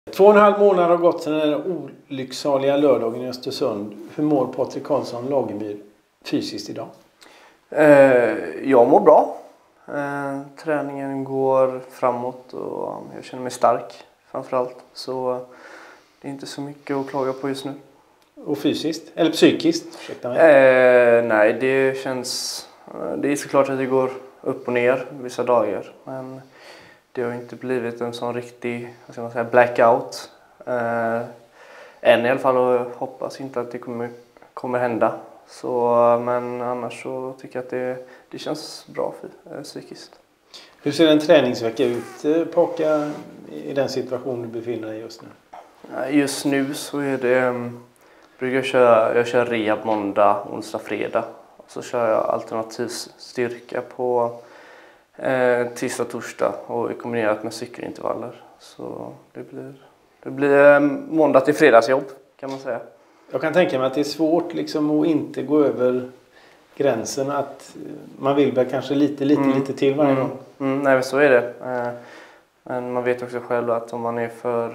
2,5 månader har gått sedan den olycksaliga lördagen i Östersund. Hur mår Patrik Karlsson Lagemyr fysiskt idag? Jag mår bra. Träningen går framåt och jag känner mig stark framförallt. Så det är inte så mycket att klaga på just nu. Och fysiskt? Eller psykiskt? Ursäkta mig. Nej, det känns... Det är såklart att det går upp och ner vissa dagar. Men det har inte blivit en sån riktig, vad ska man säga, blackout. Än i alla fall, och jag hoppas inte att det kommer hända. Så, men annars så tycker jag att det känns bra psykiskt. Hur ser en träningsvecka ut, Paka, i den situation du befinner dig just nu? Just nu så är det... Jag kör rehab måndag, onsdag, fredag. Och så kör jag alternativ styrka på tisdag, torsdag och kombinerat med cykelintervaller. Så det blir måndag till fredagsjobb kan man säga. Jag kan tänka mig att det är svårt liksom att inte gå över gränsen, att man vill väl kanske lite till varje gång. Nej, så är det. Men man vet också själv att om man är för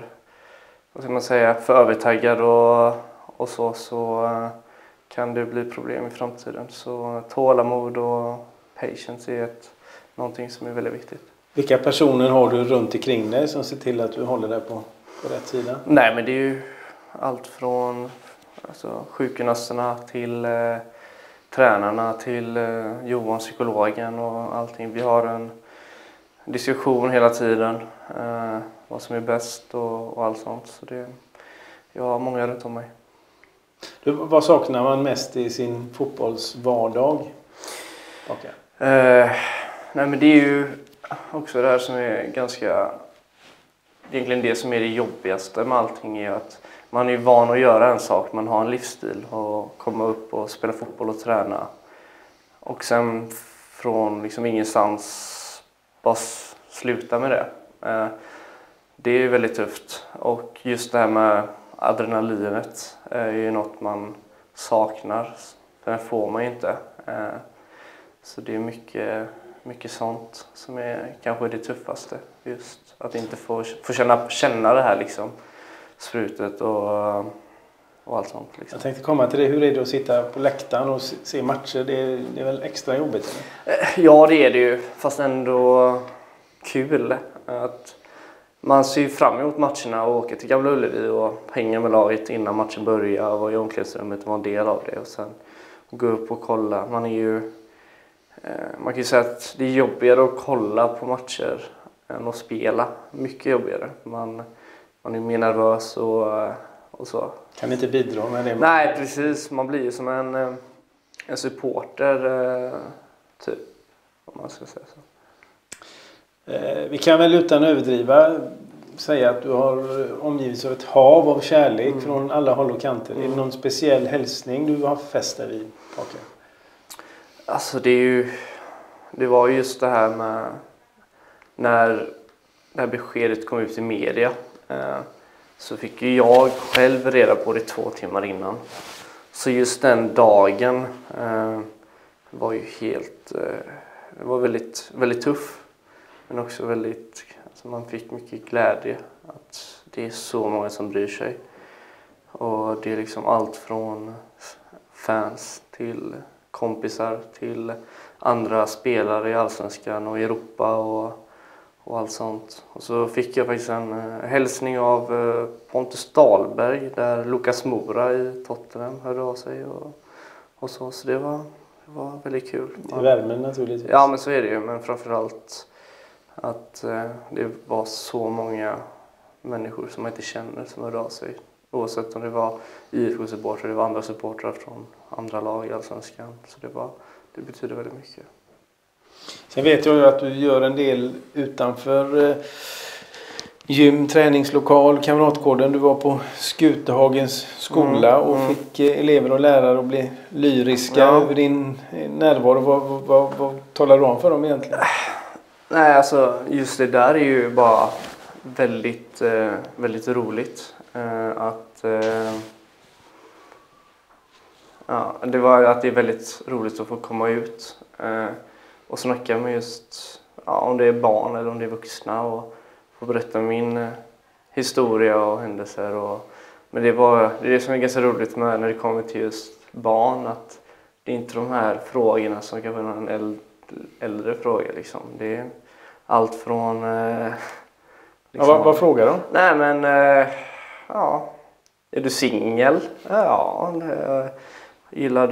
övertaggad och så kan det bli problem i framtiden. Så tålamod och patience är någonting som är väldigt viktigt. Vilka personer har du runt omkring dig som ser till att du håller dig på rätt sida? Nej, men det är ju allt från sjukgymnasterna till tränarna till Johan, psykologen och allting. Vi har en diskussion hela tiden, vad som är bäst och allt sånt. Så jag har många runt om mig. Vad saknar man mest i sin fotbollsvardag? Okay. Nej, men det är ju också det här som är egentligen det som är det jobbigaste med allting är att man är van att göra en sak, man har en livsstil och komma upp och spela fotboll och träna. Och sen från liksom ingenstans bara sluta med det. Det är väldigt tufft. Och just det här med adrenalinet är ju något man saknar. För det får man ju inte. Så det är mycket sånt som är kanske det tuffaste. Just att inte få känna det här liksom. Sprutet och allt sånt. Liksom. Jag tänkte komma till det. Hur är det att sitta på läktaren och se matcher? Det är väl extra jobbigt? Eller? Ja, det är det ju. Fast ändå kul. Att man ser fram emot matcherna och åker till Gamla Ullevi och hänger med laget innan matchen börjar och vara i omklädningsrummet och vara en del av det. Och sen gå upp och kolla. Man kan ju säga att det är jobbigare att kolla på matcher än att spela. Mycket jobbigare. Man är mer nervös och så. Kan inte bidra med det? Nej, precis. Man blir ju som en supporter, typ. Om man ska säga så. Vi kan väl utan att överdriva säga att du har omgivits av ett hav av kärlek från alla håll och kanter. Är det någon speciell hälsning du har fäst dig vid, Paka? Alltså det var just det här med när det här beskedet kom ut i media. Så fick ju jag själv reda på det 2 timmar innan. Så just den dagen var ju det var väldigt, väldigt tuff. Men också väldigt, alltså man fick mycket glädje att det är så många som bryr sig. Och det är liksom allt från fans till kompisar till andra spelare i Allsvenskan och Europa och allt sånt. Och så fick jag faktiskt en hälsning av Pontus Dahlberg där Lucas Moura i Tottenham hörde av sig och så. Så det var väldigt kul. I värmen naturligtvis. Ja, men så är det ju. Men framförallt att det var så många människor som man inte känner som hörde av sig. Oavsett om det var IFK-supportrar, det var andra supportrar från andra lag i Allsvenskan. Så det betyder väldigt mycket. Sen vet jag ju att du gör en del utanför gym, träningslokal, kamratgården. Du var på Skutehagens skola och fick elever och lärare att bli lyriska över din närvaro. Vad talar du om för dem egentligen? Nej, alltså just det där är ju bara väldigt, väldigt roligt. Det är väldigt roligt att få komma ut och snacka med just om det är barn eller om det är vuxna och få berätta min historia och händelser. Men det är det som är ganska roligt med när det kommer till just barn, att det är inte de här frågorna som kan vara en äldre fråga liksom. Det är allt från... liksom... vad frågar de? Nej men, ja, är du singel? Ja, gillar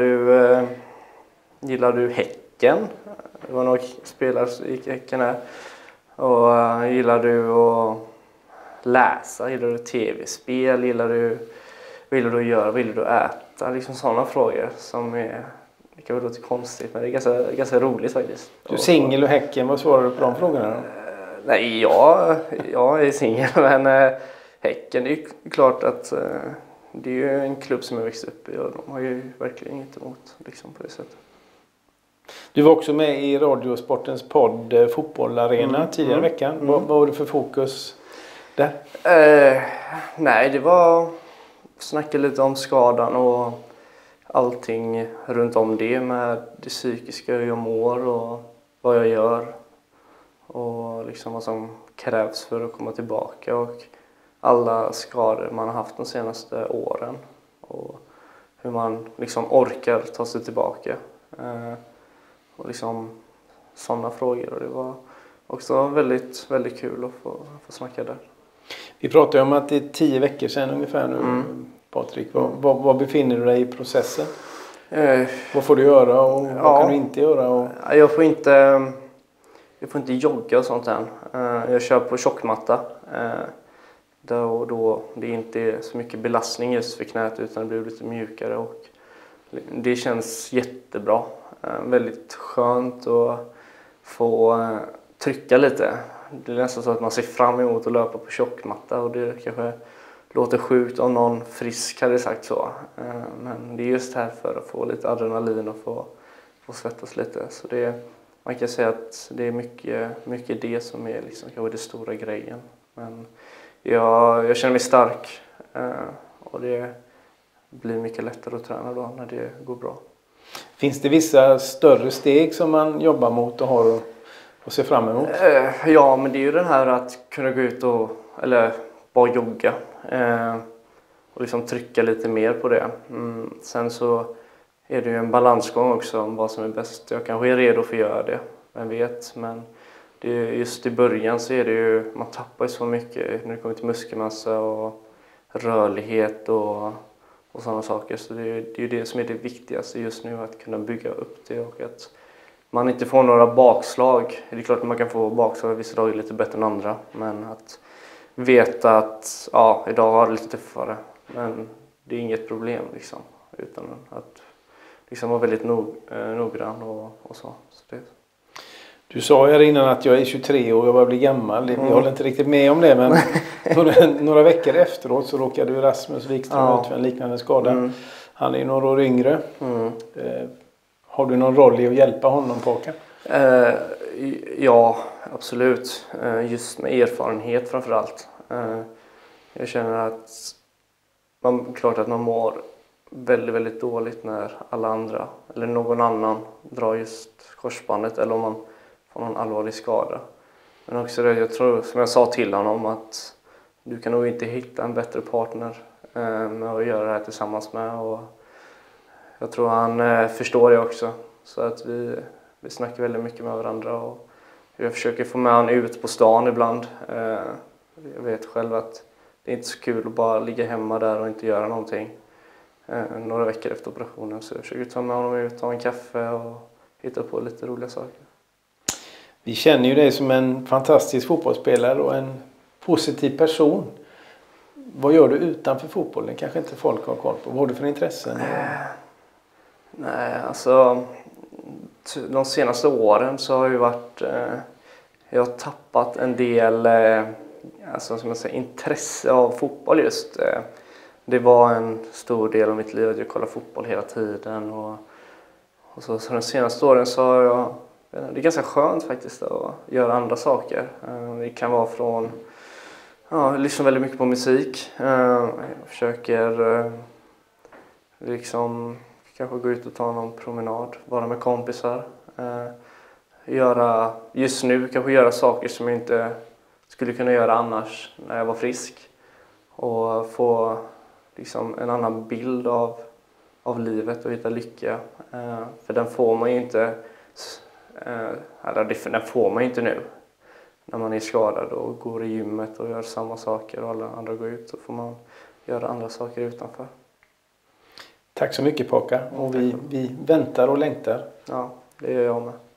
du Häcken? Det var några spelare som gick Häcken här. Och gillar du att läsa? Gillar du tv-spel? Vill du äta? Liksom sådana frågor som är... Det kan vara lite konstigt, men det är ganska roligt faktiskt. Du är singel och Häcken, vad svarar du på de frågorna då? Nej, jag är singel, men Häcken, det är klart att det är ju en klubb som jag växt upp i och de har ju verkligen inget emot liksom, på det sättet. Du var också med i Radiosportens podd Fotbollarena tidigare i veckan. Vad var det för fokus där? Nej, det var snacka lite om skadan och allting runt om det med det psykiska, hur jag mår och vad jag gör. Och liksom vad som krävs för att komma tillbaka och alla skador man har haft de senaste åren. Och hur man liksom orkar ta sig tillbaka. Och liksom sådana frågor. Och det var också väldigt, väldigt kul att få snacka där. Vi pratade om att det är 10 veckor sedan ungefär nu, Patrik. Vad befinner du dig i processen? Vad får du göra och vad kan du inte göra? Jag får inte jogga och sånt än. Jag kör på tjockmatta. Då det inte är så mycket belastning just för knät utan det blir lite mjukare. Och det känns jättebra. Väldigt skönt att få trycka lite. Det är nästan så att man ser fram emot att löpa på tjockmatta och det kanske låter sjukt om någon frisk hade sagt så. Men det är just här för att få lite adrenalin och få svettas lite. Så man kan säga att det är mycket det som är liksom kanske det stora grejen. Men jag känner mig stark och det blir mycket lättare att träna då när det går bra. Finns det vissa större steg som man jobbar mot och har att se fram emot? Ja, men det är ju den här att kunna gå ut eller bara jogga och liksom trycka lite mer på det. Sen så är det ju en balansgång också om vad som är bäst. Jag kanske är redo för att göra det, vem vet. Men det är just i början så är det ju, man tappar ju så mycket när det kommer till muskelmassa och rörlighet och sådana saker. Så det är ju det som är det viktigaste just nu, att kunna bygga upp det och att man inte får några bakslag. Det är klart att man kan få bakslag vissa dagar lite bättre än andra. Men att veta att idag har det lite tuffare. Men det är inget problem liksom. Utan att liksom vara väldigt noggrann och så. Du sa här innan att jag är 23 och jag börjar bli gammal. Jag håller inte riktigt med om det, men några veckor efteråt så råkade ju Rasmus Wikström ut för en liknande skada. Han är ju några år yngre. Har du någon roll i att hjälpa honom på Håkan? Ja, absolut. Just med erfarenhet framförallt. Jag känner att klart att man mår väldigt, väldigt dåligt när alla andra eller någon annan drar just korsbandet eller om man får någon allvarlig skada. Men också det, jag tror, som jag sa till honom, att du kan nog inte hitta en bättre partner med att göra det här tillsammans med. Och jag tror han förstår det också. Så att vi snackar väldigt mycket med varandra och jag försöker få med honom ut på stan ibland. Jag vet själv att det är inte så kul att bara ligga hemma där och inte göra någonting. Några veckor efter operationen, så jag försöker ta med honom ut, ta en kaffe och hitta på lite roliga saker. Vi känner ju dig som en fantastisk fotbollsspelare och en positiv person. Vad gör du utanför fotbollen? Kanske inte folk har koll på. Vad har du för intressen? Nej, alltså de senaste åren så har jag har tappat en del alltså, som jag säger, intresse av fotboll just. Det var en stor del av mitt liv att jag kollade fotboll hela tiden. Och så de senaste åren så har det är ganska skönt faktiskt att göra andra saker. Det kan vara från, jag lyssnar väldigt mycket på musik. Jag försöker liksom kanske gå ut och ta någon promenad, vara med kompisar. Just nu kanske göra saker som jag inte skulle kunna göra annars när jag var frisk. och få liksom en annan bild av livet och hitta lycka. För den får man ju inte, den får man ju inte nu. När man är skadad och går i gymmet och gör samma saker och alla andra går ut, så får man göra andra saker utanför. Tack så mycket Paka, och vi väntar och längtar. Ja, det gör jag med.